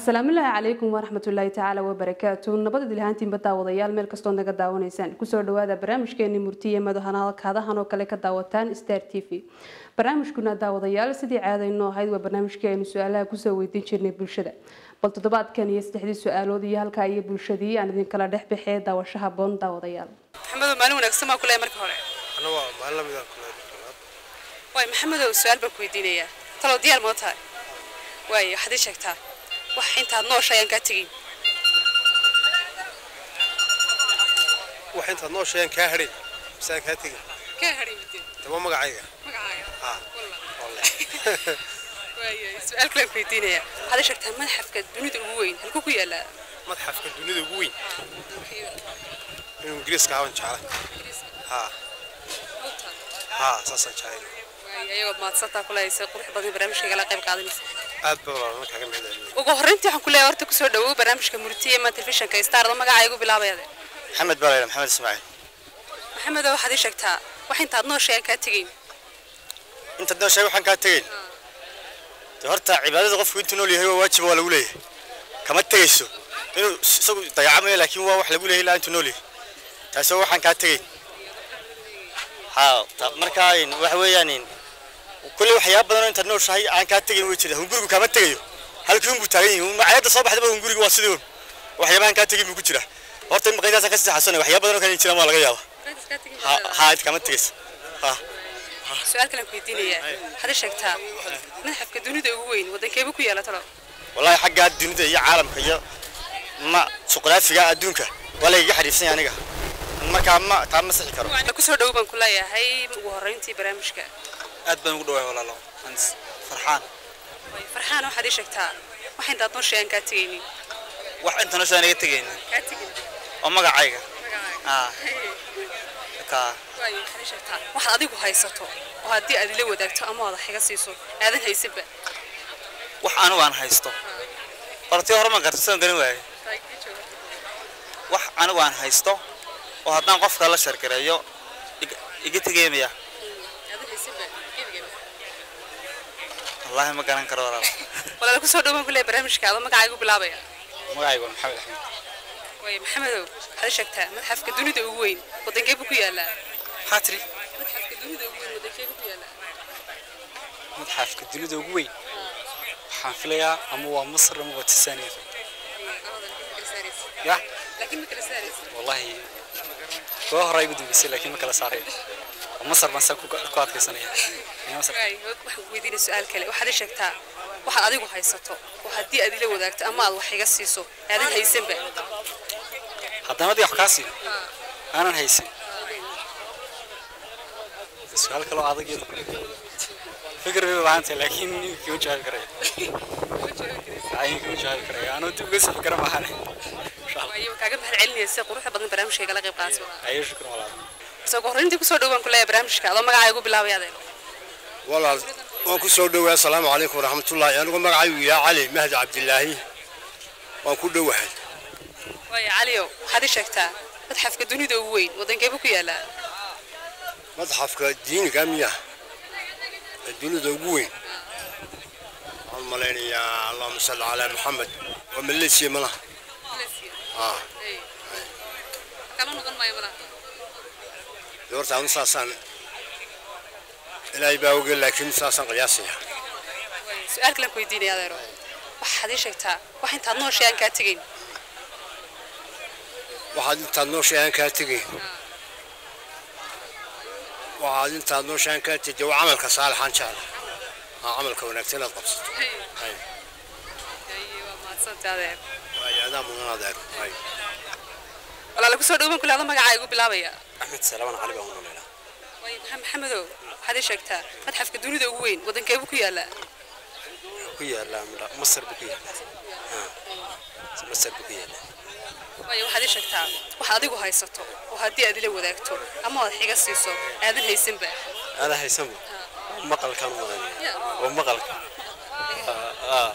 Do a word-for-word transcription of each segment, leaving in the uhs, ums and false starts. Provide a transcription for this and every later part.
السلام الله عليكم ورحمة الله تعالى وبركاته. نبض دلهانتين بتاوضيال ميل كستون دقة داونيسان كسر دوادا برامج كأني مرتية مدهنا هذا هنو كلك داوتان ستار تي في برامج كنا داوضيال سدي عادة إنه هاي وبرنامج كأني سؤالها كسوي تنشرني بالشدة بل تضبط كان يستحدي سؤال ودي هالكاي بالشدي أنا ذي كلا ده بحياة داو الشهبون داوضيال. محمد مالو نقسمها كلها مركب هراء. أنا معلم إذا كنا. واي محمد السؤال بكويدينية طلع ديال موتها. واي حد يشكتها. وحين تنور شيء كاترين. وحين تنور شيء كهري. بس كاترين. كهري بدي. تمام مقعية. مقعية. آه. والله. والله. واي سؤال كلام كويدينية. حد يشكتها متحف كدنيا الأبوين. هل كوكويا لا؟ متحف كدنيا الأبوين. من إنجليز كهون شعره. ها. ها ساسن شايل. أيوة ما تصدق كلها يصير قروح بدي برامج كلا قيم قاعدين. أدبر ما كان مهدا. وقهرنتي حن كلها أرتك سود دو برامج كمرتية ما تلفزيون كيستار ما قاعد يقول بلا بيض. محمد بلاي محمد إسماعيل. محمد هو حد يشكتها وحين تنور شيء كاترين. أنت تنور شيء وحن كاترين. تهرت عبادة غف وأنت نولي هو واجب ولا ولا كم تيسو. إنه سو ضيعمه لكن هو واحد يقول لا أنت نولي. تسوي وحن كاترين. ها طب مركاين وحويانين. وكل وحياب بدنا أنت نور شيء عن كاترين ويشده هم يقولوا كم تيجي. هل كيهم بتاعين هم عياد الصباح ده هم يقولوا واسدون. وحيابان كاترين بيكتيره. وقت ما قيدنا سكسي حسنا وحياب بدنا كان يشيل ما لقى يابا. ها ها كم تيجي. ها. سؤال كلام كويدينية هذا شكتها من حفك الدنيا ده وين وده كيف بكوي على ترى والله حق الدنيا ده هي عالم كيا ما سقراط في الدنيا ولا يجي حد يفسني أنا ما كان ما كان مسح كرو أنا كسر دوبان كلها يا هاي وهرنتي برامج كا أدبن ودوا ولا لا أنت فرحان فرحان وحد شكتها وحين تعطون شيء كاتيني وح أنت نشان يتجيني كاتيني وما قاعية آه كا واي حد شكتها واحد أديك هايسته وهدي أدي لو دكتور أما هذا حاجة سيسو هذا هيسبة وح أنا وأنا هايسته قرتي هرم قرتي قرني واي وح أنا وأنا هايسته وهذا نقف كلا شركة يو يجي تجيني يا هذا هيسبة كيف جيم والله ما كان كرارا ولا كسر دوبان كلها برامج كا ما قاعد يقول بلا بيا ما قاعد يقول محمد أحمد واي محمد هذا شكتها من حفك الدنيا ده وين وده كيف بكوي لا حاتري متحف الدنيا ده وين وده كيف بكوي لا متحف الدنيا ده وين حنفليا أمو مصر أمو تسانية يا لكن مكلا سارس والله كوه رأي بدو بس لكن مكلا ساري مصر ما سكوا كوات كسانية مصر ويدين السؤال كله واحد شكتها واحد أديك هايسته وهدي أدي له ذاك أما الله حاجة سيسو هذا هيسم بقى حتى ما دي حكاسي أنا هيسم السؤال كله عادي جدا فكر بيه بعانتي لكن كيف جاي كريه عين كيف جاي كريه أنا تبغى سفكر معنا أيوة كأجب هالعلني الساق وروح بدنا برامج شيء قال غيب قاسم أيوة شكرا والله سو قهرين تبغى صور دوبان كلها برامج كذا ما قاعد يقول بلا ويا والله وأكو صور دوا السلام عليكم ورحمة الله أنا قم قاعد يا علي مهدي عبد الله وأكو دوا واحد ويا عليو هذا شكتها متحف كدنيا ده وين وده كيف بكوي لا متحف كدين كامية الدنيا ده وين الملايين يا اللهم صل على محمد ومليسي ملا آه كانوا نقول ما يملا دورت عن ساسان لا يباوي لكن ساسان قياسية سؤال كلام كويدين يا ديرو واحد شكتها واحد تنور شيء كاترين واحد تنور شيء كاترين واحد تنور شيء كاترين وعمل كصالح إن شاء الله عمل كونكتين القبص أيوة ما تصدق هذا أي هذا من هذا أي ولا لك صور دوبان كل هذا ما قاعد يقول بلا بيا أحمد سلام على بقول له وين محمد هذا شكتها متحف الدنيا ده وين وده كيف بكوي لا بكوي لا مصر بكوي ها مصر بكوي وين واحد شكتها واحد أديك هايسته وهدي أدي له ذاكته أما هذا حاجة سيسو هذا هيسم بقى هذا هيسم مقال كانوا مغني ومقال آه آه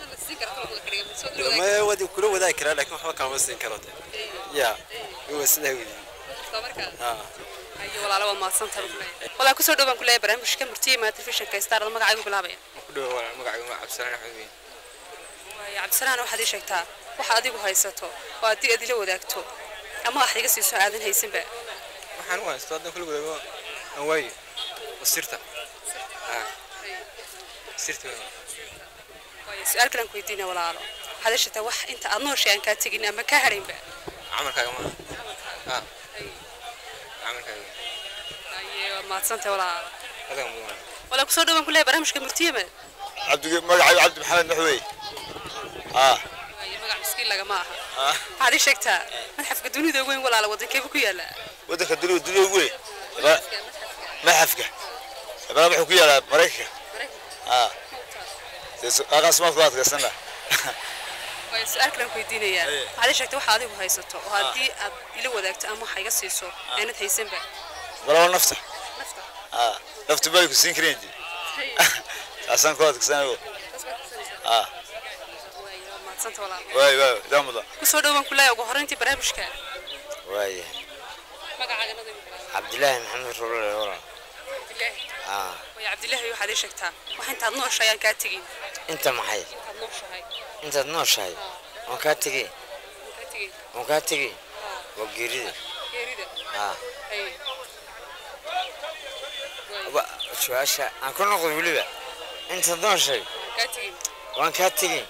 ما يودي كله وذا كرا لكن هو كان مسين كراته يا هو سنوي آه أيوة والله لو ما صنت والله كسر دوبان كلها برامج كمرتي ما تلفزيون كيستار ما قاعد يقول بلا بيا كله مقعد مع عبد السلام الحميد يا عبد السلام waxaad ii sheegtaa waxa adigu haysato oo hadii aad ila wadaagto ama wax iga siiso aadan haysan ba waxaan u haystaa hadan kullu wadaago aan waayo sirta ah sirta way su'aal kale ku weydiina walaalo hada shita wax inta aad noo sheegan ka tagin ama ka harin ba amalkaaga ma ah amalkaaga ayo ma santa walaalo هذا مو ولا كسر دوما كلها برامج كمرتيه ما عبد مقعد عبد محمد نحوي اه اي مقع مسكين لغا ما اه هذه شيكتا متحف الدنيا وين ولا على ودن كيف ku yaala ودنك الدنيا الدنيا وين متحفك بقى بحكي ku yaala Mareykanka اه اقاس ما فاضي سنه way su'aal kale ku weydiinaya hada sheegtay waxa adigu haysato oo hadii aad ila wadaagto ama wax iga siiso aanad haysan ba wala nafta nafta اه نفط بالك سينكرينجي عشان كود كسانو اه ما تصنت ولا واي واي دامدا كسو دوان كلها ugu horeyntii barnaamijka واي magacaaga nadiif عبد الله محمد رول ورا الله اه way عبد الله waxa ay sheegtaa wax inta aad nooshahay ka tagin انت maxay انت nooshahay oo ka tagin oo ka tagin oo geerida geerida اه شواشة أنا كنا نقول وليبا أنت ضمن شيء كاتين وأنا كاتين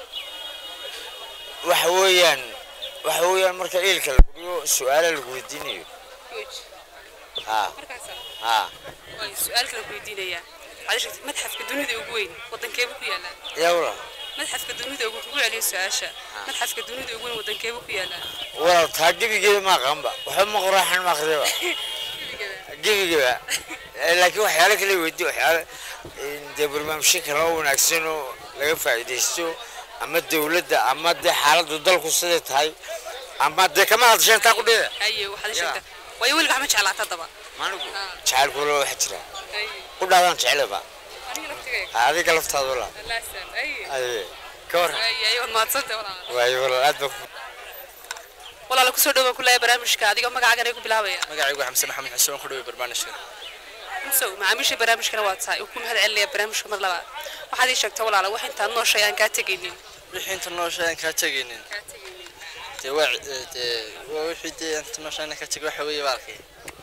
وحويان وحويان مركا إلك السؤال اللي قلتيني ها ها السؤال اللي قلتيني يا علاش متحف الدنيا وين وطن كيف يالا يا ورا متحف الدنيا وين عليه سؤاشة متحف الدنيا وين وطن كيف يالا ورا تهجبي كده ما غنبا وحب قراح ما خذوا جيبي جيبي لكن وحيالك اللي ودي وحيال ده برنامج كله ونعكسينه لا فائدته أما الدولة أما ده حالة ضد القصة هاي أما ده كمان عشان تأكل ده أيوة وحده شكله ويقول لك عمل شعلة طبعا ما نقول شعل كله حجرة كل هذا شعله بقى هذه كلفت هذا ولا لا سلام أيوة أيوة كور أيوة ما تصدق ولا أيوة ولا أدب ولا لو كسر دوما كلها برامج كذا ديكم مقعد أنا يقول بلاوي مقعد حمسة محمد حسون كله برنامج مسوي مع مش برامج كنا واتساب وكل هذا اللي برامج كم مرة وحد يشكت ولا على واحد تنو شيء كاتجينين الحين تنو شيء كاتجينين توع واحد تنو شيء كاتجي حوي باقي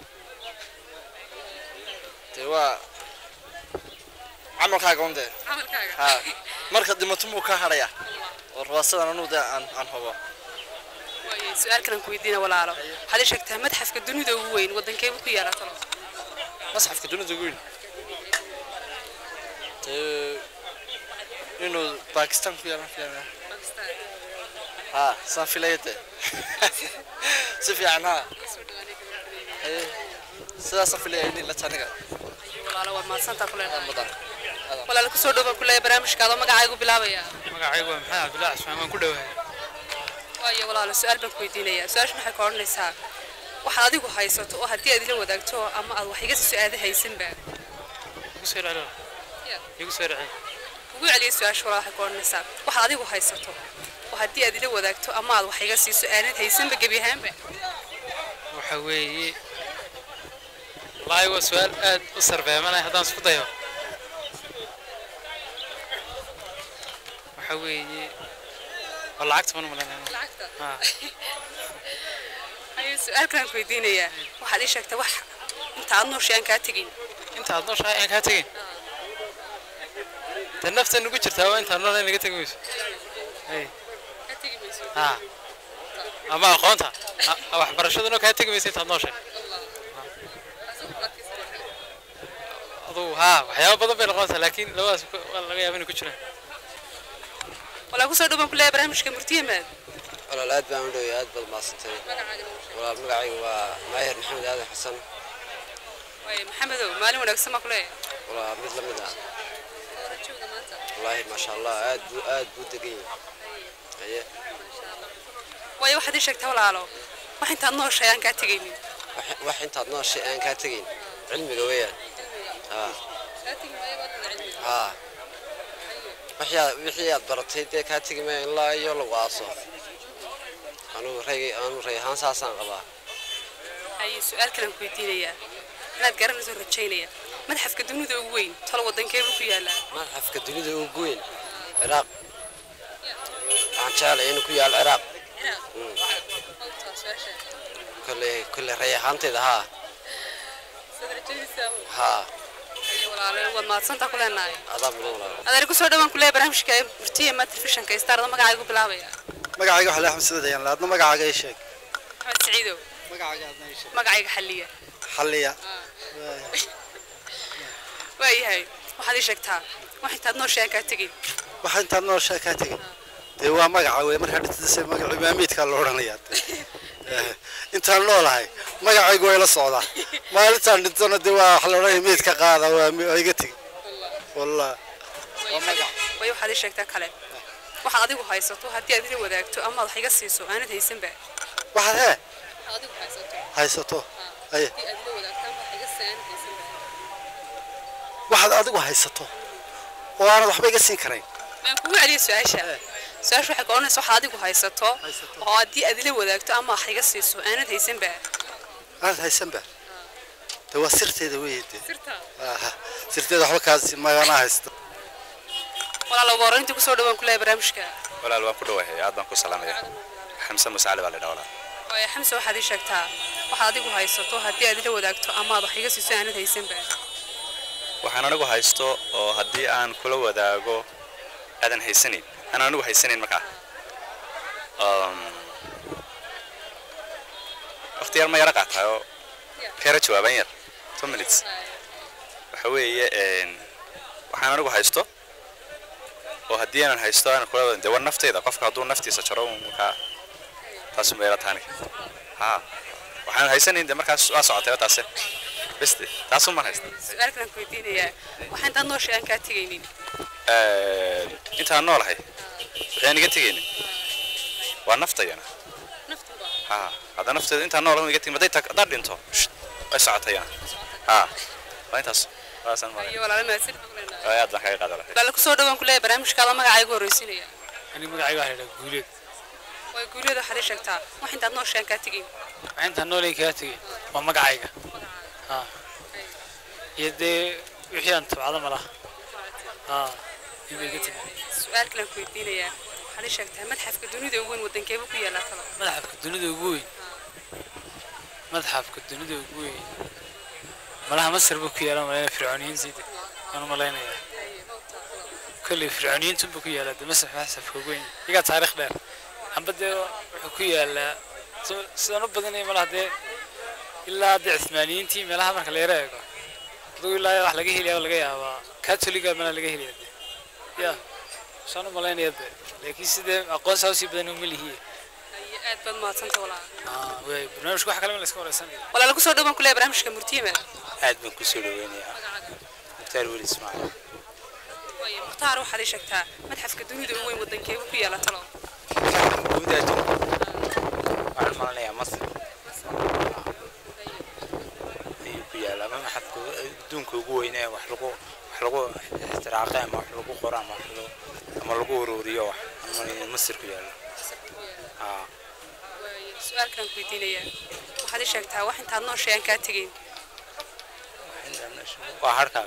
توا عمل كاغون ده عمل كاغا ها مركز دمتمو كهريا والراسل أنا نودا عن عن هو سؤال كنا كويدينا ولا على حد يشكت متحف الدنيا وين ودن كيف كيانا ترى مصحف كدون تقول إنه باكستان فيها فيها باكستان ها صار في ليته سفي عنها سلاسة في ليته لا تانية والله لو ما سنت كلنا ولا لك سود دوما كلها برامج كذا ما قاعد يقول بلاويا ما قاعد يقول محمد عبد الله عثمان كله واي والله السؤال بكويدينيا سؤال شنو حكورنيسا waxa adigu haysato oo hadii aad ila wadaagto ama aad wax iga su'aad haysan ba igu soo raacay igu soo raacay ugu celiyo su'aasha waxa koornaysa waxa adigu haysato oo hadii aad ila wadaagto ama aad wax iga sii su'aad haysan ba gabi ahaan ba waxa weeye wallahi waa su'aal aad u sarbeemanay hadaan isku dayo waxa weeye lacagta ma malaynaa lacagta ha أي سؤال كان كويدينيا واحد إيش أكتب واحد أنت عندنا شيء أنك هتجين أنت عندنا شيء أنك هتجين تنفس إنه كتير توا أنت عندنا إنك تجيبه أي هتجي ميسو ها أما أخوانها أو حبرشة إنه هتجي ميسو أنت عندنا شيء أضو ها وحياة بدو بين أخوانها لكن لو أس والله يا بني كتير ولا كوسر دوما كلها برامج كمرتيه ماد ولا الأد بعمله يا أد بالماسنتين ولا المقعي وماهر محمد هذا حسن وي محمد مالي ولا قسمه كله ولا مثل مدة والله ما شاء الله أد أد بودقين أيه وي واحد يشك تولى على واحد تنور شيء أنك تجيني واحد تنور شيء أنك تجين علمي قوية ها ها وحيا وحيا برتي ديك هاتي ما إلا يلا واصل أنا ري أنا ريحان ساسان قبا أي سؤال كلام كويتينيا أنا تقرن زور رجينيا متحف كدنيا وين طلع ودن كيف فيها لا متحف كدنيا وين العراق jeclay inuu ku yaal ciraaq kale kale rayaxaanteeda ha ha ayo walaalo wad maadsanta ku leenahay adab walaalo adeer ku soo dhawaan ku leeyahay barnaamijka murtiye ma telefishinka istarada magacaygu bilaabaya magacayga waxa la Axmed Saadayaan laadna magacaaga ay sheeg Axmed Saciido magacaaga aadna ay sheeg magacayga xalliya xalliya waayahay waxaad ii sheegtaa wax intaad noo sheeg ka tagin waxa intaad noo sheeg ka tagin ee waa magaca weey marka dhintay magaca imaamidka la oranayaa intaan noolahay magacaygu way la socdaa maalintaan dhintana dee waa wax la oranayaa imaamidka qaada waa iga tag wallahi waa magac way waxaad ii sheegtaa kale waxa adigu haysato hadii aad ila wadaagto ama wax iga siiso aanad haysan ba waxa he adigu haysato haysato ay hadii aad ila wadaagto ama wax iga siin haysan ba waxa adigu haysato oo aanad waxba iga siin karayn ma ku wariyo su'aasha su'aasha waxa qoonaysa waxa adigu haysato oo hadii aad ila wadaagto ama wax iga siiso aanad haysan ba aanad haysan ba de waa sirteeda weeyde sirta aha sirteeda waxba kaas magana haysto walaalo waranti ku soo dhawaan ku leeyahay barnaamijka walaal waan ku dhawahay aad baan ku salaamay xamsa musaale baa la dhawaa way xamsa waxaad ii sheegtaa waxa adigu haysato hadii aad ila wadaagto ama wax iga siiso aanad haysan ba waxaan anigu haysto oo hadii aan kula wadaago aadan haysanin ana anigu haysanin markaa um waqtiyar ma yara qaatayo kera jawaaban yar two minutes waxa weeye een waxaan anigu haysto oo hadii aan haysto aan kula wadaago war naftayda qofka haduu naftiisa jaro markaa taas ma yara taani ha waxaan haysanin de markaas waa socotay taas best taas ma haysto su'aalkan ku weydiinaya waxaan intaan noo sheegan ka tagaynin ee intaan noolahay waxaan iga tagaynin waa naftayana naftuba ha hada nafteeda intaan noolahay iga tagay maday dad dhinto way socotayana ha waa intaas waasan ma iyo walaalo ma sir faqlana ay aad baan kaga qaadan lahayd bal ku soo dhawaan ku leeyahay barnaamijka magacaygu horeysinaya ani magacayga waxa la guuleed way guuleed waxa ay sheegtaa wax intaan noo sheegan ka tagay wax intaan noolay ka tagay waa magacayga ha yade wixii aan tabcada malaha ha ibiga tagay su'aal kale ku weydiinaya waxa ay sheegtaa madxafka dunida ugu weyn wadankeeba ku yaala kala madxafka dunida ugu weyn madxafka dunida ugu weyn malaha Masar buu ku yaala malaha fircooniyiin sidii aan malaynaya kulli fircooniyiin buu ku yaala Masar madxafka ugu weyn iga taariikh dheer ambade wuxuu ku yaala sidoo badan ay malaha de ilaa de Ismaaliyiintii meelaha marka la yareeyo duu ilaa wax laga heliyo laga yaabaa Catholic ma laga heliyo ya shan malaynaya laakiin sidee aqoon saasi badan u milihiye aad bad ma santa walaa ah way barnaamijku waxa kale ma la iska wareysanay wala lagu soo dhawaan ku leeyahay barnaamijka murtiye aad baan ku soo dhaweynayaa muxtaar wali Ismaaciil way muxtaar waxa ay sheegtaa madxafka dunida ugu weyn wadankeeba ku yaala talo gudaha waxaan maleynayaa Masar ku yaala ma xadku adduunka ugu weyn ee wax lagu wax lagu istiraaqay ama wax lagu qoro ama wax lagu ama lagu ururiyo wax ama Masar ku yaala ah way su'aalkan ku weydiinaya waxa ay sheegtaa wax intaad noo sheegan ka tagay waa harka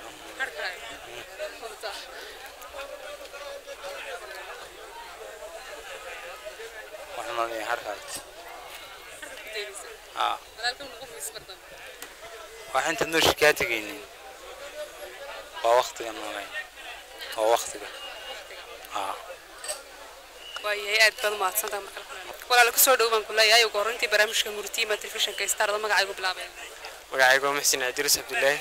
waxaan maleynayaa harka ah walaalkan ugu fiisbardan waxaan inta noo shaqaa tagaynin waa waqtiga noolay waa waqtiga ah way aad bad ma santa marka walaal ku soo dhawaan ku leeyahay ugu horintii barnaamijka murtiye ma telefishinka istarada magacaygu bilaabay magacaygu Maxsin Idris Abdullahi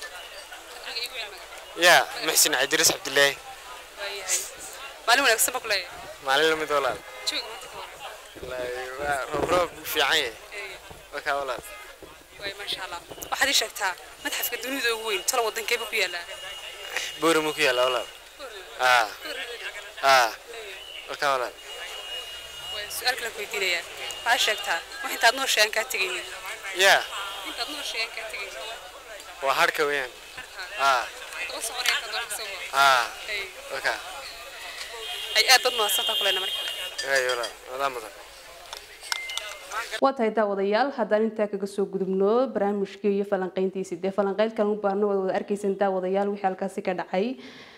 ya Maxsin Idris Abdullahi way maalin wanaagsan ba ku leeyahay maalin lamid walaal joog waa roob roob fiican yahay waka walaal way ma sha Allah waxaad ii sheegtaa madxafka dunida ugu weyn talo wadankeeba ku yaala buurama ku yaala walaal ah ah waka walaal way su'aal kale ku weydiinaya waxa sheegtaa wax intaad noo sheegan ka tagaynin ya intaad noo sheegan ka tagay waa harka weeyaan ah oo soconaya ka doon soo ah waka ay aad bad ma santa ku leena marka ay walaal walaal madan waa tahay daawadayaal haddaan intaa kaga soo gudubno barnaamijkii iyo falanqayntiisii dee falanqaynkan u baahno wada arkaysan daawadayaal wixii halkaasi ka dhacay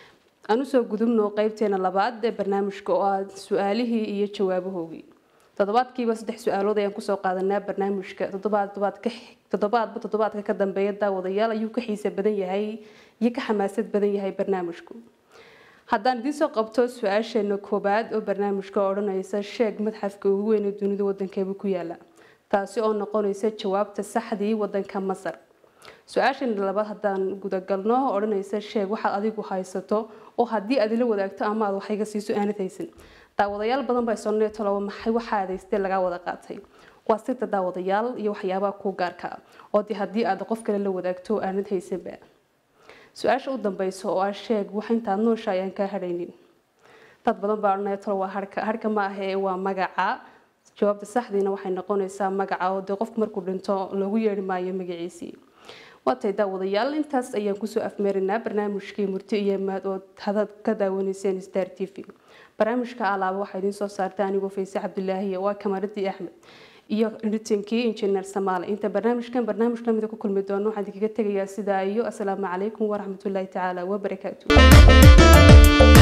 aan usoo gudubno qaybteena labaad ee barnaamijka oo ah su'aalihii iyo jawaabahoogii toddobaadkiiba saddex su'aalood ayaan kusoo qaadanaa barnaamijka toddobaad toddobaadka toddobaadba toddobaadka ka dambeeya daawadayaal ayuu ka xiisa badan yahay iyo ka xamaasad badan yahay barnaamijku haddaan idiin soo qabto su-aasheena koobaad oo barnaamijka odhanaysa sheeg madxafka ugu weyn ee dunida wadankeeba ku yaala taasi oo noqonaysa jawaabta saxdii wadanka Masar su-aasheena labaad haddaan gudagalno odhanaysa sheeg waxaad adigu haysato oo haddii aad ila wadaagto ama aad wax iga siiso aanad haysan daawadayaal badan baa soo neeto laba maxay waxa aadaystay laga wada qaatay waa sirta daawadayaal iyo waxyaabaha ku gaarka oo haddii aad qof kale la wadaagto aanad haysanba su-aasha u dambaysa oo ah sheeg wax intaad noosha ayaan ka hadhaynin dad badan baa neeto waa harka harka ma aha ee waa magaca jawaabta saxdiina waxay noqonaysaa magaca oo qofku markuu dhinto lagu yeeri maayo magaciisii waatay daawadayaal intaas ayaan kusoo afmeerinaa barnaamijkii murti iyo maad oo hadad ka daawanayseen Star T V barnaamijka alaaba waxaa idiin soo saartay anigoo Faysa Cabdullaahi waa kamaradii Axmed iyo editinkii Engineer Samaale inta barnaamijkan barnaamij lamid ku kulmi doono waxaan idinkaga tegayaa sidaa iyo assalaamu calaykum waraxmatullaahi tacaala wa barakaatuh